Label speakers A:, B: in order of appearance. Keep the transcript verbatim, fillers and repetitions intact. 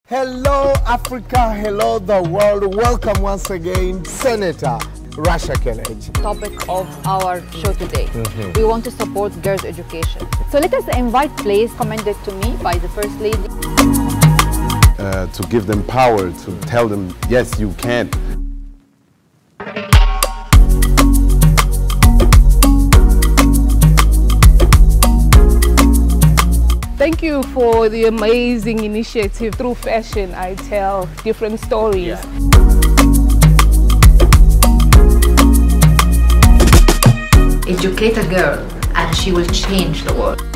A: Hello Africa, hello the world. Welcome once again, Senator Rasha Kelechi.
B: Topic of our show today. Mm-hmm. We want to support girls' education. So let us invite plays commended to me by the First Lady.
C: Uh, to give them power, to tell them, yes, you can.
D: Thank you for the amazing initiative. Through fashion, I tell different stories.
B: Yeah. Educate a girl and she will change the world.